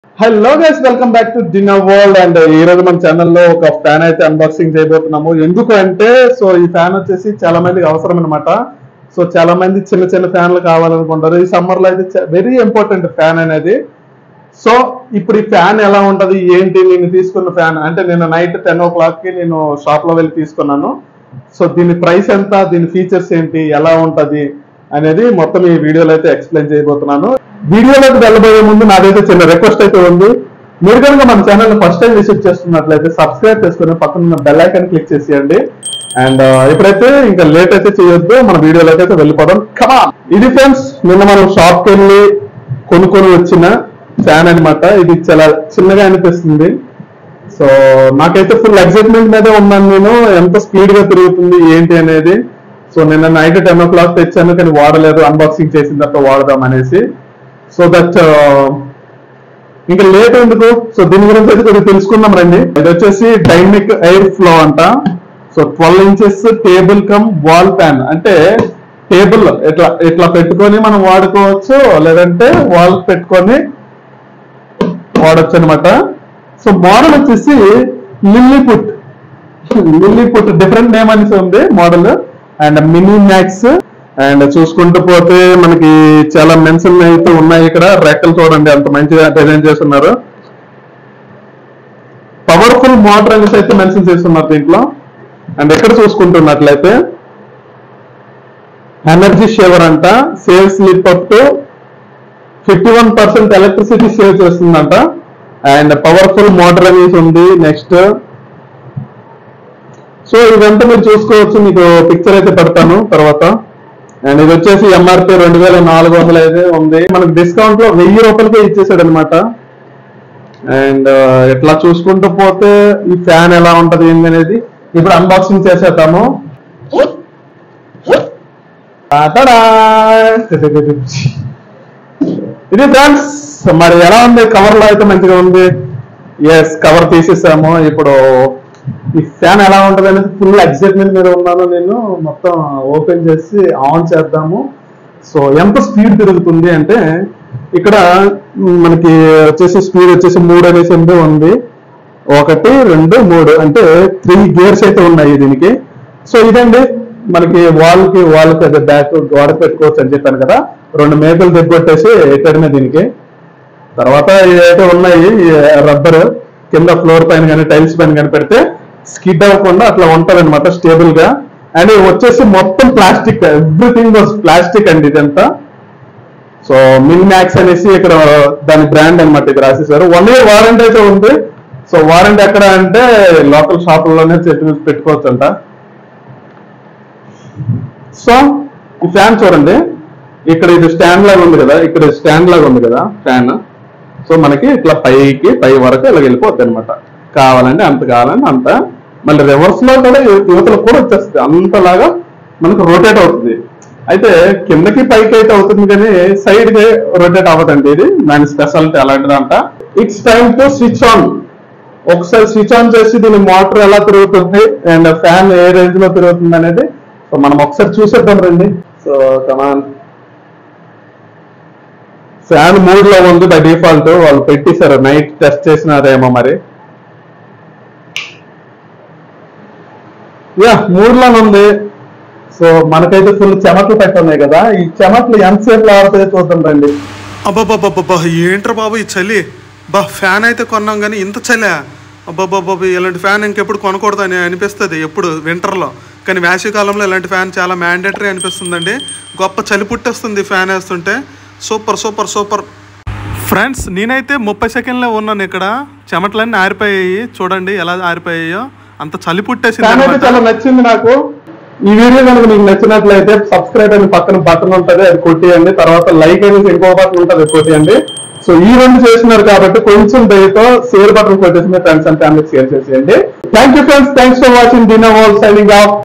Hello guys, welcome back to dinner world. And ఈ రోజు మన ఛానల్లో ఒక ఫ్యాన్ అయితే అన్బాక్సింగ్ చేయబోతున్నాము. ఎందుకు అంటే ఈ ఫ్యాన్ వచ్చేసి చాలా మందికి అవసరం అనమాట. చాలా మంది చిన్న చిన్న ఫ్యాన్లు కావాలనుకుంటారు. ఈ సమ్మర్ లో అయితే వెరీ ఇంపార్టెంట్ ఫ్యాన్ అనేది. ఇప్పుడు ఈ ఫ్యాన్ ఎలా ఉంటది ఏంటి, నేను తీసుకున్న ఫ్యాన్ అంటే నేను నైట్ 10 o'clock కి నేను షాప్ లో వెళ్ళి తీసుకున్నాను. దీని ప్రైస్ ఎంత, దీని ఫీచర్స్ ఏంటి, ఎలా ఉంటది అనేది మొత్తం ఈ వీడియోలో అయితే ఎక్స్ప్లెయిన్ చేయబోతున్నాను. వీడియోలోకి వెళ్ళబోయే ముందు నాదైతే చిన్న రిక్వెస్ట్ అయితే ఉంది. మీరు కనుక మన ఛానల్ ఫస్ట్ టైం విజిట్ చేస్తున్నట్లయితే సబ్స్క్రైబ్ చేసుకుని పక్కన బెల్ ఐకాన్ క్లిక్ చేసేయండి. అండ్ ఇప్పుడైతే ఇంకా లేట్ అయితే చేయొద్దు, మన వీడియోలోకి అయితే వెళ్ళిపోదాం. కమాన్. ఇది ఫ్రెండ్స్ నిన్న మనం షాప్ కి వెళ్ళి కొనుక్కొని వచ్చిన ఫ్యాన్ అనమాట. ఇది చాలా చిన్నగా అనిపిస్తుంది. నాకైతే ఫుల్ ఎక్సైట్మెంట్ మీదే ఉన్నాను నేను, ఎంత స్పీడ్ గా తిరుగుతుంది ఏంటి అనేది. నిన్న నైట్ 10 o'clock తెచ్చాను, కానీ వాడలేదు. అన్బాక్సింగ్ చేసిన తర్వాత వాడదాం అనేసి. దట్ ఇంకా లేట్ ఎందుకు, దీని గురించి అయితే కొద్దిగా తెలుసుకుందాం రండి. ఇది వచ్చేసి డైనమిక్ ఎయిర్ ఫ్లో అంట. 12 inches table cum wall fan. అంటే టేబుల్ ఇట్లా పెట్టుకొని మనం వాడుకోవచ్చు, లేదంటే వాల్ పెట్టుకొని వాడచ్చు అనమాట. మోడల్ వచ్చేసి లిల్లీపుట్ డిఫరెంట్ నేమ్ అనేసి ఉంది model. And mini max. And చూసుకుంటూ పోతే మనకి చాలా మెన్షన్ అయితే ఉన్నాయి. ఇక్కడ రెక్కలు చూడండి ఎంత మంచిగా డిజైన్ చేస్తున్నారు. పవర్ఫుల్ మోటార్ అనేసి అయితే మెన్షన్ చేస్తున్నారు దీంట్లో. అండ్ ఎక్కడ చూసుకుంటున్నట్లయితే ఎనర్జీ షేవర్ అంట. Save slip up to 51% electricity save చేస్తుందంట. అండ్ పవర్ఫుల్ మోటార్ అనేసి ఉంది. నెక్స్ట్ ఇదంతా మీరు చూసుకోవచ్చు, మీకు పిక్చర్ అయితే పెడతాను తర్వాత. అండ్ ఇది వచ్చేసి ఎంఆర్పి 2400 అయితే ఉంది. మనకు డిస్కౌంట్ లో 1000 రూపాయలకే ఇచ్చేసాడు అనమాట. అండ్ ఇట్లా చూసుకుంటూ పోతే ఈ ఫ్యాన్ ఎలా ఉంటది ఏంటి అనేది ఇప్పుడు అన్బాక్సింగ్ చేసేద్దాము. ఇది ఫ్రెండ్స్ మరి ఎలా ఉంది, కవర్ లో అయితే మంచిగా ఉంది. ఎస్, కవర్ తీసేసాము. ఇప్పుడు ఈ ఫ్యాన్ ఎలా ఉంటది అనేది ఫుల్ ఎక్సైట్మెంట్ మీద ఉన్నాను నేను. మొత్తం ఓపెన్ చేసి ఆన్ చేద్దాము. ఎంత స్పీడ్ తిరుగుతుంది అంటే ఇక్కడ మనకి వచ్చేసి స్పీడ్ వచ్చేసి 3 అనేసి ఉంది. 1, 2, 3 అంటే 3 గేర్స్ అయితే ఉన్నాయి దీనికి. ఇదండి మనకి వాల్కి అదే బ్యాక్ గోడ పెట్టుకోవచ్చు అని చెప్పాను కదా. 2 మేకలు తెగ్గొట్టేసి ఎక్కడమే దీనికి. తర్వాత ఏదైతే ఉన్నాయి రబ్బర్ కింద ఫ్లోర్ పైన కానీ టైల్స్ పైన కానీ పెడితే స్కిడ్ అవ్వకుండా అట్లా ఉంటది అనమాట స్టేబుల్ గా. అండ్ వచ్చేసి మొత్తం ప్లాస్టిక్, ఎవ్రీథింగ్ వాజ్ ప్లాస్టిక్ అండి ఇదంతా. మిన్ మ్యాక్స్ అనేసి ఇక్కడ దాని బ్రాండ్ అనమాట ఇది రాసేసారు. 1 year వారంటీ అయితే ఉంది. వారంటీ ఎక్కడ అంటే లోకల్ షాపుల్లోనే పెట్టుకోవచ్చు అంట. ఈ ఫ్యాన్ చూడండి, ఇక్కడ ఇది స్టాండ్ లాగా ఉంది కదా, ఇక్కడ స్టాండ్ లాగా ఉంది కదా ఫ్యాన్. మనకి ఇట్లా పై వరకు ఇలా వెళ్ళిపోద్ది అనమాట. కావాలంటే అంత, కావాలంటే అంత. మళ్ళీ రివర్స్ లో కూడా యువతలకు కూడా వచ్చేస్తుంది. అంతలాగా మనకు రొటేట్ అవుతుంది. అయితే కిందకి పైకి అయితే అవుతుంది, కానీ సైడ్ కి రొటేట్ అవ్వదండి. ఇది దాని స్పెషాలిటీ అలాంటిదంట. It's time to switch on. ఒకసారి స్విచ్ ఆన్ చేసి దీని మోటార్ ఎలా తిరుగుతుంది అండ్ ఫ్యాన్ ఏ రేంజ్ లో తిరుగుతుంది అనేది మనం ఒకసారి చూసేద్దాం రండి. కమాన్. ఫ్యాన్ 3లో ఉంది బై డిఫాల్ట్. వాళ్ళు పెట్టేశారు, నైట్ టెస్ట్ చేసినారేమో మరి. 3లోనే ఉంది. మనకైతే ఫుల్ చెమట్లు పెట్టున్నాయి కదా. ఈ చెమట్లు ఎంతసేపు ఆడుతాయో చూద్దాం రండి. అబ్బాబ్బాబ్బా, ఏంట్రా బాబు ఈ చలి. ఫ్యాన్ అయితే కొన్నాం కానీ ఇంత చలి. అబ్బాబ్బాబ్బా, ఇలాంటి ఫ్యాన్ ఇంకెప్పుడు కొనకూడదు అని అనిపిస్తుంది ఎప్పుడు వింటర్లో. కానీ వేసవికాలంలో ఇలాంటి ఫ్యాన్ చాలా మ్యాండేటరీ అనిపిస్తుందండి. గొప్ప చలి పుట్టేస్తుంది ఫ్యాన్ వేస్తుంటే. Super super super friends. నేనైతే 30 సెకండ్లో ఉన్నాను ఇక్కడ. చెమట్లన్నీ ఆరిపోయాయి, చూడండి ఎలా ఆరిపోయాయో. అంత చలి పుట్టేసింది. చాలా నచ్చింది నాకు. ఈ వీడియో కనుక మీకు నచ్చినట్లయితే సబ్స్క్రైబ్ అని పక్కన బటన్ ఉంటుంది, అది కొట్టేయండి. తర్వాత లైక్ అనేది ఇంకో బటన్ ఉంటుంది, అది కొట్టేయండి. ఈ 2 చేస్తున్నారు కాబట్టి కొంచెం దయతో షేర్ బటన్ కొట్టేసి మీ ఫ్రెండ్స్ అండ్ ఫ్యామిలీకి షేర్ చేసేయండి. Thank you friends, thanks for watching dinner world, signing of.